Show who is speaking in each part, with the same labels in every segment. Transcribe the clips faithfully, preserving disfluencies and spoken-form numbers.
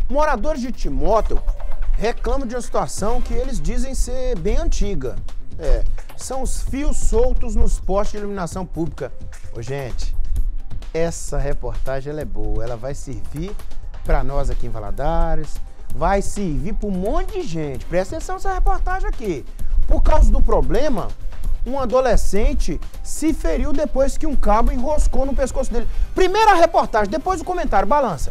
Speaker 1: Moradores de Timóteo reclamam de uma situação que eles dizem ser bem antiga. É, são os fios soltos nos postes de iluminação pública. Ô, gente, essa reportagem ela é boa, ela vai servir para nós aqui em Valadares, vai servir para um monte de gente. Presta atenção nessa reportagem aqui. Por causa do problema, um adolescente se feriu depois que um cabo enroscou no pescoço dele. Primeira reportagem, depois o comentário, balança.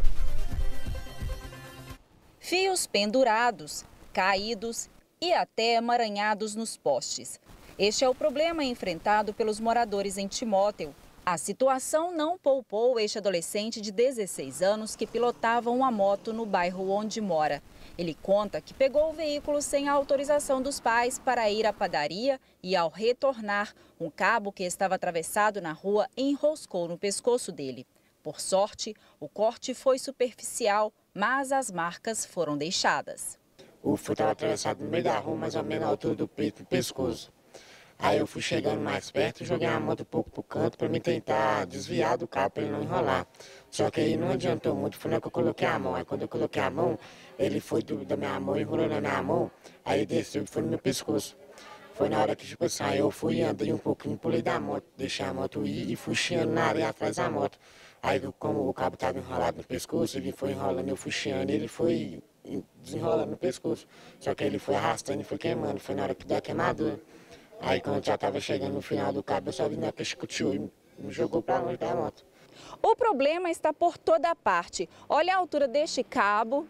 Speaker 2: Fios pendurados, caídos e até emaranhados nos postes. Este é o problema enfrentado pelos moradores em Timóteo. A situação não poupou este adolescente de dezesseis anos que pilotava uma moto no bairro onde mora. Ele conta que pegou o veículo sem a autorização dos pais para ir à padaria e, ao retornar, um cabo que estava atravessado na rua enroscou no pescoço dele. Por sorte, o corte foi superficial, mas as marcas foram deixadas.
Speaker 3: O fio estava atravessado no meio da rua, mais ou menos na altura do peito, do pescoço. Aí eu fui chegando mais perto e joguei a moto um pouco pro canto para me tentar desviar do cabo para ele não enrolar. Só que aí não adiantou muito, foi na hora que eu coloquei a mão. Aí quando eu coloquei a mão, ele foi do, da minha mão, enrolou na minha mão, aí desceu e foi no meu pescoço. Foi na hora que, tipo assim, aí eu fui, andei um pouquinho, pulei da moto, deixei a moto ir e fui chiando na areia atrás da moto. Aí como o cabo estava enrolado no pescoço, ele foi enrolando, eu fui chiando, ele foi desenrolando no pescoço. Só que ele foi arrastando e foi queimando, foi na hora que deu a queimadura. Aí quando já estava chegando no final do cabo, eu só vi na que chicoteou e me jogou para longe da moto.
Speaker 2: O problema está por toda parte. Olha a altura deste cabo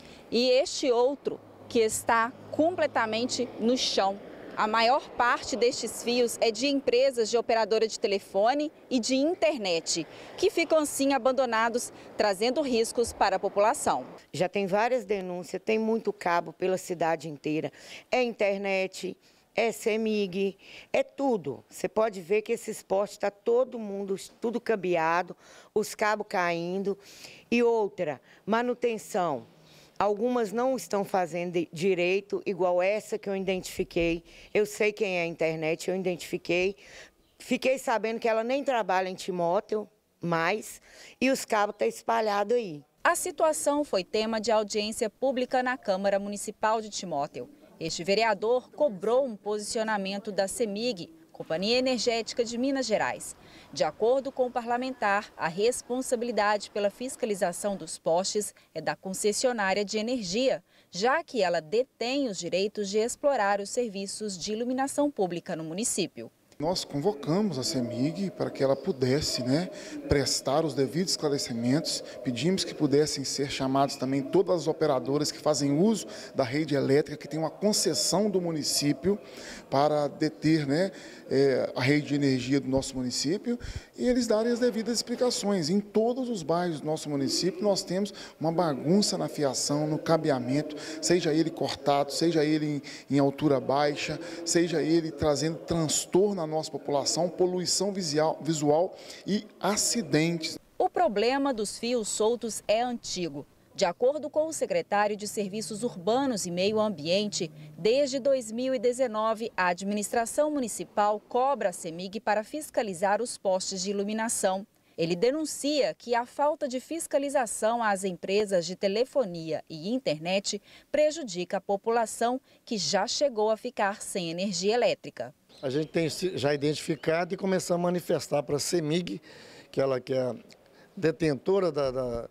Speaker 2: e este outro que está completamente no chão. A maior parte destes fios é de empresas de operadora de telefone e de internet, que ficam assim abandonados, trazendo riscos para a população.
Speaker 4: Já tem várias denúncias, tem muito cabo pela cidade inteira. É internet, é CEMIG, é tudo. Você pode ver que esses postes está todo mundo, tudo cambiado, os cabos caindo. E outra, manutenção. Algumas não estão fazendo direito, igual essa que eu identifiquei. Eu sei quem é a internet, eu identifiquei. Fiquei sabendo que ela nem trabalha em Timóteo mais e os cabos estão espalhados aí.
Speaker 2: A situação foi tema de audiência pública na Câmara Municipal de Timóteo. Este vereador cobrou um posicionamento da CEMIG, Companhia Energética de Minas Gerais. De acordo com o parlamentar, a responsabilidade pela fiscalização dos postes é da concessionária de energia, já que ela detém os direitos de explorar os serviços de iluminação pública no município.
Speaker 5: Nós convocamos a CEMIG para que ela pudesse, né, prestar os devidos esclarecimentos, pedimos que pudessem ser chamados também todas as operadoras que fazem uso da rede elétrica, que tem uma concessão do município para deter, né, é, a rede de energia do nosso município e eles darem as devidas explicações. Em todos os bairros do nosso município nós temos uma bagunça na fiação, no cabeamento, seja ele cortado, seja ele em, em altura baixa, seja ele trazendo transtorno à nossa população, poluição visual, visual e acidentes.
Speaker 2: O problema dos fios soltos é antigo. De acordo com o secretário de Serviços Urbanos e Meio Ambiente, desde dois mil e dezenove, a administração municipal cobra a CEMIG para fiscalizar os postes de iluminação. Ele denuncia que a falta de fiscalização às empresas de telefonia e internet prejudica a população que já chegou a ficar sem energia elétrica.
Speaker 6: A gente tem já identificado e começamos a manifestar para a CEMIG, que ela que é a detentora da, da,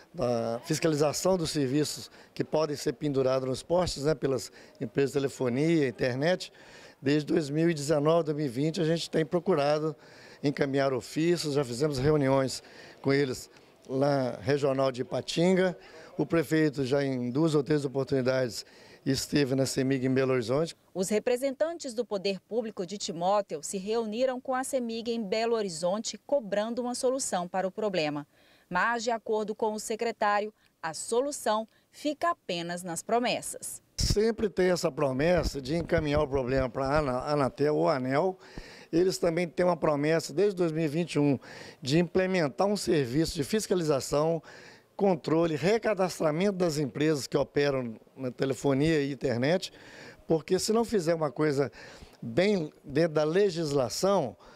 Speaker 6: da fiscalização dos serviços que podem ser pendurados nos postes, né, pelas empresas de telefonia, internet. Desde dois mil e dezenove, dois mil e vinte, a gente tem procurado encaminhar ofícios, já fizemos reuniões com eles lá regional de Ipatinga. O prefeito já em duas ou três oportunidades esteve na CEMIG em Belo Horizonte.
Speaker 2: Os representantes do Poder Público de Timóteo se reuniram com a CEMIG em Belo Horizonte, cobrando uma solução para o problema. Mas, de acordo com o secretário, a solução fica apenas nas promessas.
Speaker 6: Sempre tem essa promessa de encaminhar o problema para a Anatel ou ANEEL. Eles também têm uma promessa, desde dois mil e vinte e um, de implementar um serviço de fiscalização, controle, recadastramento das empresas que operam na telefonia e internet, porque se não fizer uma coisa bem dentro da legislação,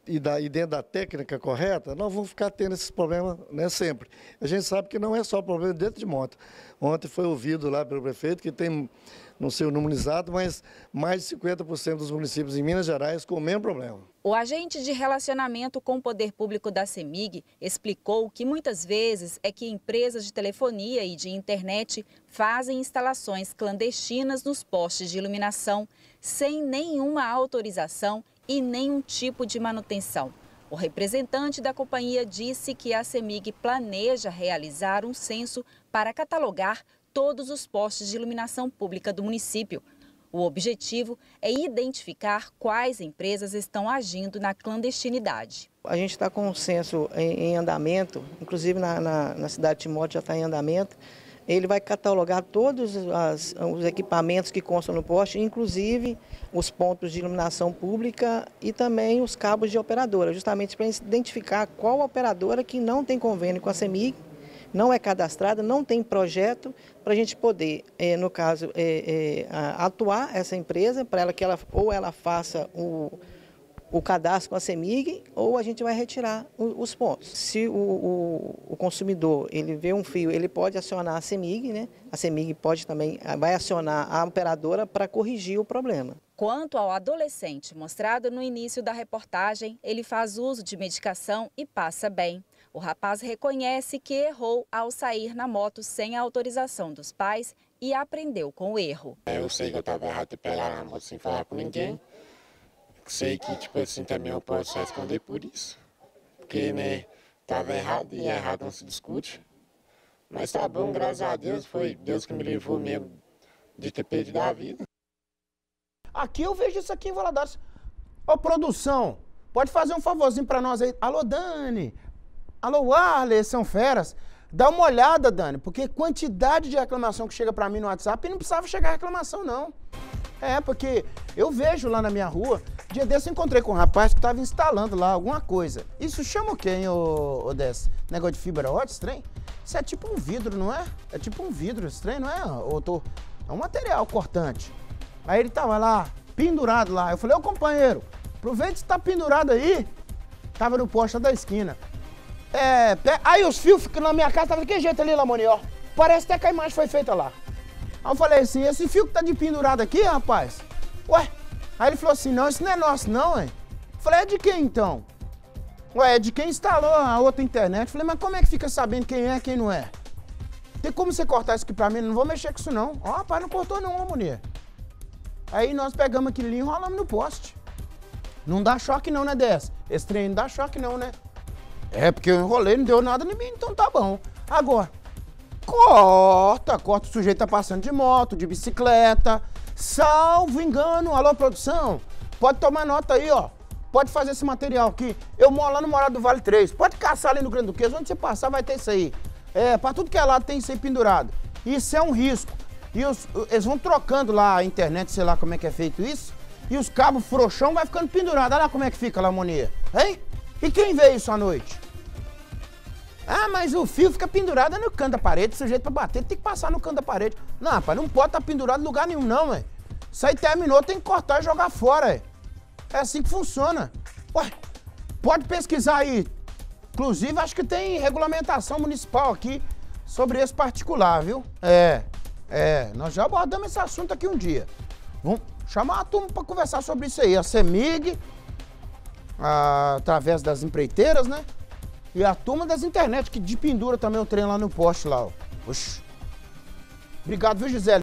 Speaker 6: e, da, e dentro da técnica correta, nós vamos ficar tendo esses problemas, né, sempre. A gente sabe que não é só problema dentro de moto. Ontem foi ouvido lá pelo prefeito que tem, não sei o número exato, mas mais de cinquenta por cento dos municípios em Minas Gerais com o mesmo problema.
Speaker 2: O agente de relacionamento com o poder público da CEMIG explicou que muitas vezes é que empresas de telefonia e de internet fazem instalações clandestinas nos postes de iluminação sem nenhuma autorização e nenhum tipo de manutenção. O representante da companhia disse que a CEMIG planeja realizar um censo para catalogar todos os postes de iluminação pública do município. O objetivo é identificar quais empresas estão agindo na clandestinidade.
Speaker 7: A gente está com um censo em, em andamento, inclusive na, na, na cidade de Timóteo já está em andamento. Ele vai catalogar todos as, os equipamentos que constam no poste, inclusive os pontos de iluminação pública e também os cabos de operadora, justamente para identificar qual operadora que não tem convênio com a CEMIG, não é cadastrada, não tem projeto, para a gente poder, é, no caso, é, é, atuar essa empresa, para ela que ela ou ela faça o, o cadastro com a CEMIG, ou a gente vai retirar o, os pontos. Se o, o, o consumidor ele vê um fio, ele pode acionar a CEMIG, né? A CEMIG pode também, vai acionar a operadora para corrigir o problema.
Speaker 2: Quanto ao adolescente mostrado no início da reportagem, ele faz uso de medicação e passa bem. O rapaz reconhece que errou ao sair na moto sem a autorização dos pais e aprendeu com o erro.
Speaker 3: Eu sei que eu estava errado de pegar na moto sem falar com ninguém. Sei que, tipo assim, também eu posso responder por isso. Porque, né, estava errado e errado não se discute. Mas tá bom, graças a Deus, foi Deus que me levou mesmo de ter perdido a vida.
Speaker 1: Aqui eu vejo isso aqui em Valadares. Ô, produção, pode fazer um favorzinho pra nós aí. Alô, Dani. Alô, Arley, são feras. Dá uma olhada, Dani, porque quantidade de reclamação que chega pra mim no WhatsApp e não precisava chegar reclamação, não. É, porque eu vejo lá na minha rua, dia desse eu encontrei com um rapaz que estava instalando lá alguma coisa. Isso chama o quê, hein, ô, ô Dess? Negócio de fibra ótica, esse trem? Isso é tipo um vidro, não é? É tipo um vidro esse trem, não é? Ô, tô... É um material cortante. Aí ele tava lá, pendurado lá. Eu falei, ô companheiro, aproveita que você tá pendurado aí. Tava no poste da esquina. É, aí os fios ficam na minha casa, tava daquele jeito ali, Lamoni, ó. Parece até que a imagem foi feita lá. Aí eu falei assim, esse fio que tá de pendurado aqui, rapaz? Ué? Aí ele falou assim, não, isso não é nosso não, hein? Eu falei, é de quem então? Ué, é de quem instalou a outra internet. Eu falei, mas como é que fica sabendo quem é e quem não é? Tem como você cortar isso aqui pra mim? Não vou mexer com isso não. Ó, rapaz, não cortou não, Lamoni. Aí nós pegamos aquilo ali e enrolamos no poste. Não dá choque não, né, Dessa? Esse trem não dá choque não, né? É, porque eu enrolei, não deu nada em mim, então tá bom. Agora, corta, corta, o sujeito tá passando de moto, de bicicleta, salvo engano. Alô, produção, pode tomar nota aí, ó. Pode fazer esse material aqui. Eu moro lá no Morado do Vale três, pode caçar ali no Grande Duquesa, onde você passar vai ter isso aí. É, pra tudo que é lado tem isso aí pendurado. Isso é um risco. E os, eles vão trocando lá a internet, sei lá como é que é feito isso, e os cabos frouxão vai ficando pendurado. Olha lá como é que fica lá, Monia. Hein? E quem vê isso à noite? Ah, mas o fio fica pendurado no canto da parede, o sujeito pra bater tem que passar no canto da parede. Não, rapaz, não pode estar pendurado em lugar nenhum não, ué. Isso aí terminou, tem que cortar e jogar fora, ué. É assim que funciona. Ué, pode pesquisar aí. Inclusive, acho que tem regulamentação municipal aqui sobre esse particular, viu? É, é, nós já abordamos esse assunto aqui um dia. Vamos chamar a turma pra conversar sobre isso aí. A CEMIG, a, através das empreiteiras, né? E a turma das internet, que de pendura também o trem lá no poste lá, ó. Oxi. Obrigado, viu, Gisele?